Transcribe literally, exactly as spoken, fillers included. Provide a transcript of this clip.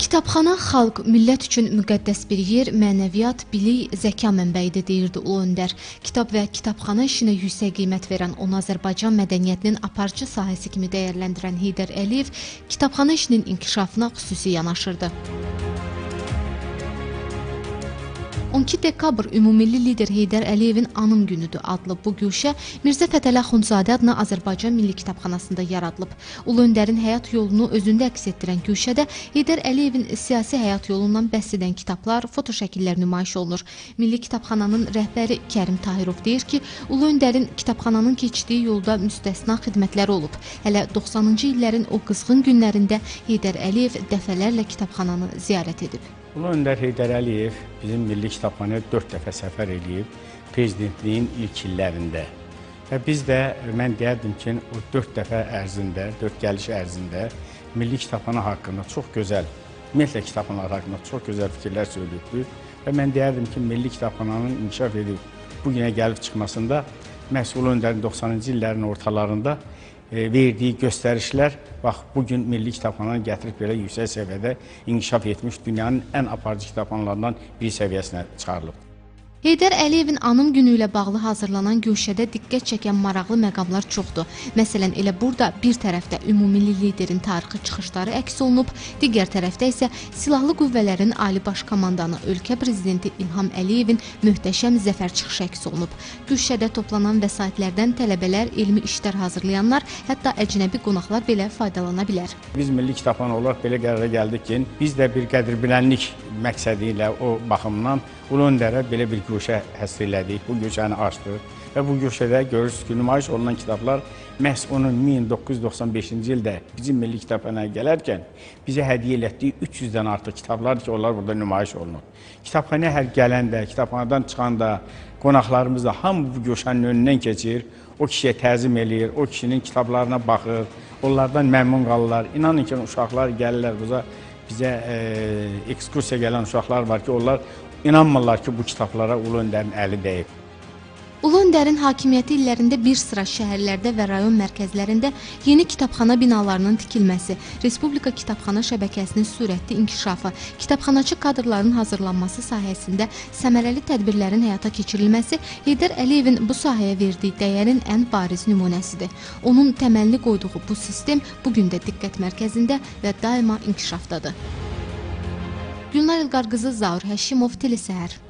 Kitabxana xalq, millət üçün müqəddəs bir yer, mənəviyyat, bilik, zəka mənbəyidir, deyirdi Ulu Öndər. Kitab və kitabxana işinə yüksək qiymət verən, onu Azərbaycan mədəniyyətinin aparıcı sahəsi kimi dəyərləndirən Heydər Əliyev kitabxana işinin inkişafına xüsusi yanaşırdı. on iki dekabr Ümumilli lider Heydər Əliyevin Anım Günüdür adlı bu güşə Mirzə Fətəli Axundzadə adına Azərbaycan Milli Kitabxanasında yaradılıb. Ulu Öndərin həyat yolunu özündə əks etdirən güşədə Heydər Əliyevin siyasi həyat yolundan bəhs edən kitablar, fotoşəkillər nümayiş olunur. Milli Kitabxananın rəhbəri Kərim Tahirov deyir ki, Ulu Öndərin kitabxananın keçdiyi yolda müstəsna xidmətləri olub. Hələ doxsanıncı illərin o qızğın günlərində Heydər Əliyev dəfələrlə kitabxananı ziyarət edib. Ulu Öndər Heydər Əliyev bizim Milli Kitabxanaya dörd dəfə səfər edib prezidentliyin ilk illərində. Və biz də, mən deyərdim ki, o dörd dəfə ərzində, dörd gəliş ərzində Milli Kitabxana haqqında çox gözəl, ümumiyyətlə kitabxanalar haqqında çox gözəl fikirlər söylübdü. Və mən deyərdim ki, Milli Kitabxananın inkişaf edib bugünə gəlib çıxmasında məhz Ulu Öndərin doxsanıncı illərin ortalarında verdiyi göstərişlər, bax, bugün Milli Kitabxananı gətirib belə yüksək səviyyədə inkişaf etmiş dünyanın ən aparıcı kitabxanalarından bir səviyyəsinə çıxarılıb. Heydər Əliyevin Anım Günü ilə bağlı hazırlanan güşədə diqqət çəkən maraqlı məqamlar çoxdur. Məsələn, elə burada bir tərəfdə Ümumilli liderin tarixi çıxışları əks olunub, digər tərəfdə isə Silahlı Qüvvələrin Ali Baş Komandanı, ölkə prezidenti İlham Əliyevin möhtəşəm zəfər çıxışı əks olunub. Güşədə toplanan vəsaitlərdən tələbələr, elmi işlər hazırlayanlar, hətta əcnəbi qonaqlar belə faydalana bilər. Biz Milli Kitabxana olaraq belə qərara gəldik ki, biz də bir qədirbilənlik məqsədi ilə o baxımdan Ulu Öndərə belə bir güşə həsr elədik, bu güşəni açdıq və bu güşədə görürsünüz ki, nümayiş olunan kitablar məhz onun min doqquz yüz doxsan beşinci ildə bizim Milli Kitabxanaya gələrkən bizə hədiyyə elətdiyi üç yüzdən artıq kitablardır ki, onlar burada nümayiş olunur. Kitabxanaya hər gələndə, kitabxanadan çıxanda, qonaqlarımız da hamı bu güşənin önündən keçir, o kişiyə təzim eləyir, o kişinin kitablarına baxır, onlardan məmnun qalırlar. İnanın ki, uşaqlar gəlirlər buza, bizə e, ekskursiya gələn uşaqlar var ki, onlar İnanmırlar ki, bu kitablara Ulu Öndərin əli dəyib. Ulu Öndərin hakimiyyəti illərində bir sıra şəhərlərdə və rayon mərkəzlərində yeni kitabxana binalarının tikilməsi, Respublika kitabxana şəbəkəsinin sürətli inkişafı, kitabxanaçı kadrların hazırlanması sahəsində səmərəli tədbirlərin həyata keçirilməsi Heydər Əliyevin bu sahəyə verdiyi dəyərin ən bariz nümunəsidir. Onun təməlli qoyduğu bu sistem bugün də diqqət mərkəzində və daima inkişafdadır. Gülnar İlqar qızı, Zaur Həşimov, Telesəhər.